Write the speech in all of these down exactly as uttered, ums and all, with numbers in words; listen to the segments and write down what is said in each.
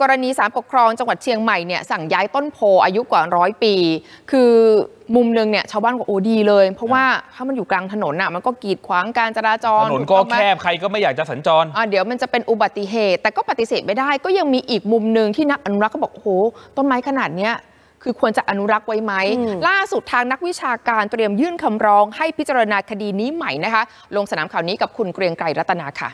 กรณีศาลปกครองจังหวัดเชียงใหม่เนี่ยสั่งย้ายต้นโพอายุกว่าร้อยปีคือมุมนึงเนี่ยชาวบ้านบอกโอ้ดีเลยเพราะว่าถ้ามันอยู่กลางถนนอ่ะมันก็กีดขวางการจราจรถนนก็แคบใครก็ไม่อยากจะสัญจรอ่าเดี๋ยวมันจะเป็นอุบัติเหตุแต่ก็ปฏิเสธไม่ได้ก็ยังมีอีกมุมนึงที่นักอนุรักษ์ก็บอกโอ้โหต้นไม้ขนาดเนี้ยคือควรจะอนุรักษ์ไว้ไหมล่าสุดทางนักวิชาการเตรียมยื่นคำร้องให้พิจารณาคดีนี้ใหม่นะคะลงสนามข่าวนี้กับคุณเกรียงไกรรัตนาค่ะ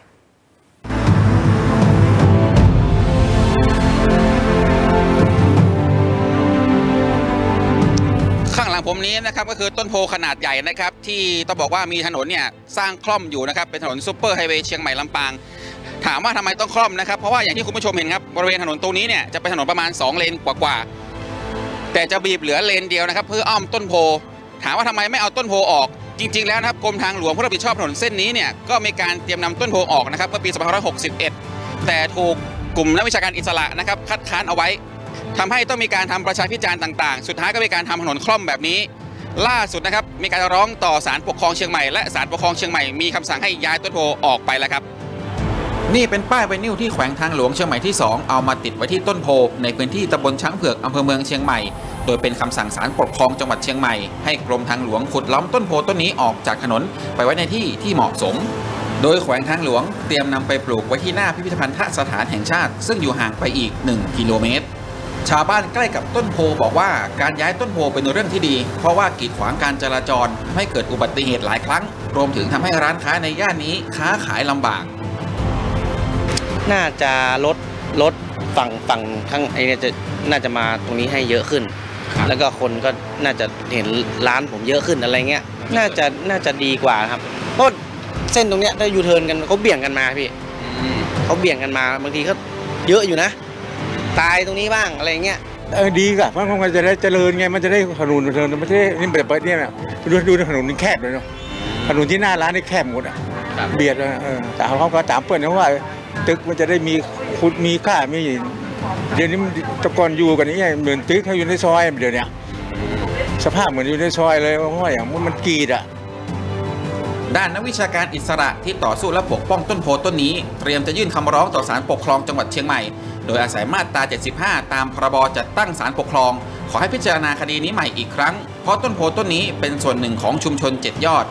ข้างหลังผมนี้นะครับก็คือต้นโพขนาดใหญ่นะครับที่ต้องบอกว่ามีถนนเนี่ยสร้างคล่อมอยู่นะครับเป็นถนนซุปเปอร์ไฮเวย์เชียงใหม่ลำปางถามว่าทำไมต้องคล่อมนะครับเพราะว่าอย่างที่คุณผู้ชมเห็นครับบริเวณถนนตรงนี้เนี่ยจะเป็นถนนประมาณสองเลนกว่าๆแต่จะบีบเหลือเลนเดียวนะครับเพื่ออ้อมต้นโพถามว่าทำไมไม่เอาต้นโพออกจริงๆแล้วนะครับกรมทางหลวงผู้รับผิดชอบถนนเส้นนี้เนี่ยก็มีการเตรียมนำต้นโพออกนะครับเมื่อปีสองพันห้าร้อยหกสิบเอ็ดแต่ถูกกลุ่มนักวิชาการอิสระนะครับคัดค้านเอาไว้ทำให้ต้องมีการทำประชาพิจารณ์ต่างๆสุดท้ายก็มีการทำถนนคล่อมแบบนี้ล่าสุดนะครับมีการร้องต่อศาลปกครองเชียงใหม่และศาลปกครองเชียงใหม่มีคำสั่งให้ย้ายต้นโพออกไปแล้วครับนี่เป็นป้ายไวนิลที่แขวงทางหลวงเชียงใหม่ที่สองเอามาติดไว้ที่ต้นโพในพื้นที่ตำบลช้างเผือกอำเภอเมืองเชียงใหม่โดยเป็นคำสั่งศาลปกครองจังหวัดเชียงใหม่ให้กรมทางหลวงขุดล้อมต้นโพต้นนี้ออกจากถนนไปไว้ในที่ที่เหมาะสมโดยแขวงทางหลวงเตรียมนำไปปลูกไว้ที่หน้าพิพิธภัณฑสถานแห่งชาติซึ่งอยู่ห่างไปอีกหนึ่งกิโลเมตรชาวบ้านใกล้กับต้นโพบอกว่าการย้ายต้นโพเป็นเรื่องที่ดีเพราะว่ากีดขวางการจราจรให้เกิดอุบัติเหตุหลายครั้งรวมถึงทำให้ร้านค้าในย่านนี้ค้าขายลำบากน่าจะลดลดฝั่งฝั่งข้างไอ้เนี่ยจะน่าจะมาตรงนี้ให้เยอะขึ้นแล้วก็คนก็น่าจะเห็นร้านผมเยอะขึ้นอะไรเงี้ยน่าจะน่าจะดีกว่าครับเพราะเส้นตรงเนี้ยถ้ายูเทิร์นกันเขาเบี่ยงกันมาพี่เขาเบี่ยงกันมาบางทีก็เยอะอยู่นะตายตรงนี้บ้างอะไรเงี้ยเออดีค่ะเพราะมันจะได้เจริญไงมันจะได้ถนนเจริญไม่ใช่นี่แบบเนี่ยดูดูถนนนี่แคบเลยเนาะถนนที่หน้าร้านนี่แคบหมดอ่ะเบียดเออแต่เขาก็ตามเปิดนะว่าตึกมันจะได้มีขุดมีค่ามีเดี๋ยวนี้ตะกอนอยู่กันนี่เหมือนตึกเขาอยู่ในซอยเดี๋ยวนี้สภาพเหมือนอยู่ในซอยเลยเพราะว่าอย่างมันกีดอ่ะด้านนักวิชาการอิสระที่ต่อสู้และปกป้องต้นโพต้นนี้เตรียมจะยื่นคำร้องต่อศาลปกครองจังหวัดเชียงใหม่โดยอาศัยมาตราเจ็ดสิบห้าตามพรบจัดตั้งศาลปกครองขอให้พิจารณาคดีนี้ใหม่อีกครั้งเพราะต้นโพต้นนี้เป็นส่วนหนึ่งของชุมชนเจ็ดยอด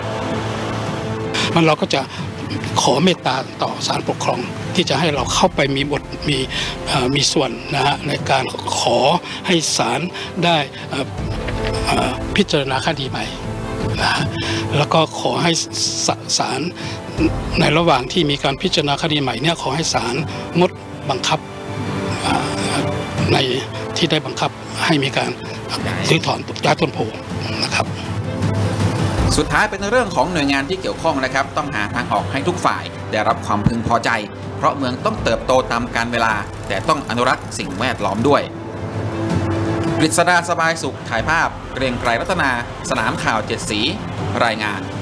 มันเราก็จะขอเมตตาต่อศาลปกครองที่จะให้เราเข้าไปมีบทมีมีส่วนนะฮะในการขอให้ศาลได้พิจารณาคดีใหม่นะแล้วก็ขอให้ศาลในระหว่างที่มีการพิจารณาคดีใหม่เนี่ยขอให้ศาลงดบังคับในที่ได้บังคับให้มีการรื้อถอนย้ายต้นโพนะครับสุดท้ายเป็นเรื่องของหน่วยงานที่เกี่ยวข้องนะครับต้องหาทางออกให้ทุกฝ่ายได้รับความพึงพอใจเพราะเมืองต้องเติบโตตามกาลเวลาแต่ต้องอนุรักษ์สิ่งแวดล้อมด้วยกฤษดาสบายสุขถ่ายภาพเกรียงไกรรัตนาสนามข่าวเจ็ดสีรายงาน